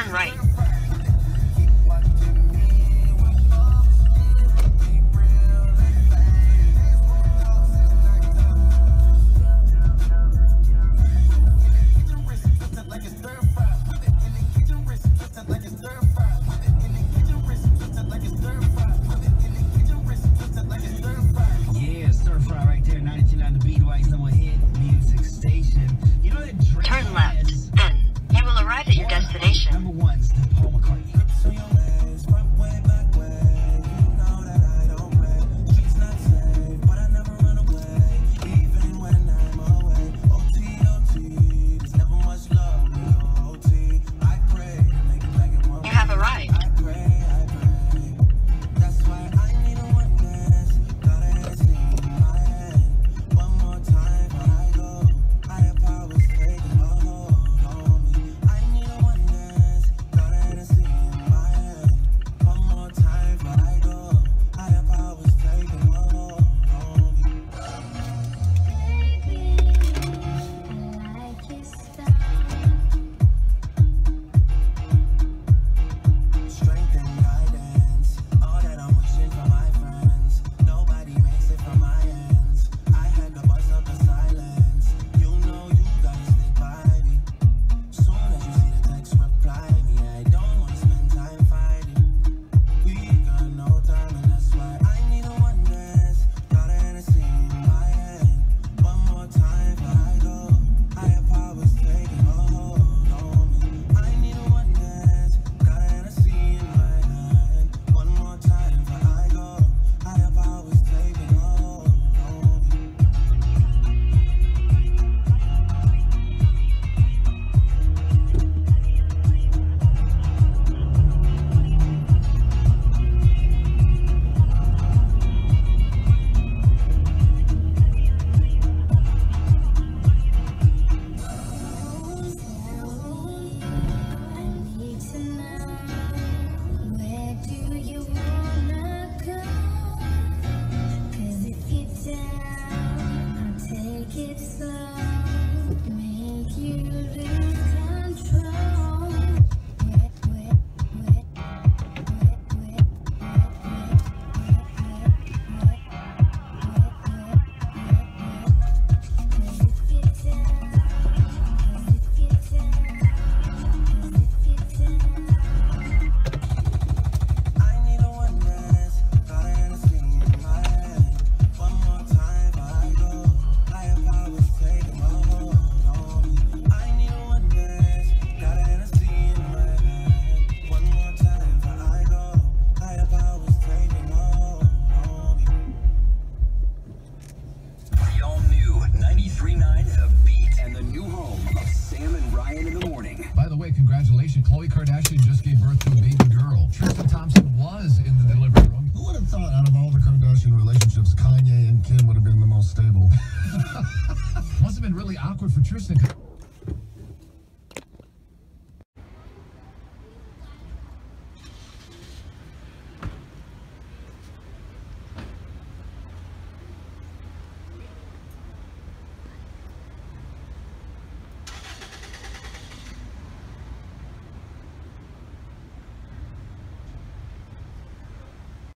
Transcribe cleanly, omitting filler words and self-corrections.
Turn right. Yeah, stir fry right there, 92.9 The Beat, White Number Hit Music Station. You know that train Turn left. has Then you will arrive at your destination. number one's the Paul McCartney. You have arrived. By the way, congratulations. Khloe Kardashian just gave birth to a baby girl. Tristan Thompson was in the delivery room. Who would have thought out of all the Kardashian relationships, Kanye and Kim would have been the most stable? Must have been really awkward for Tristan.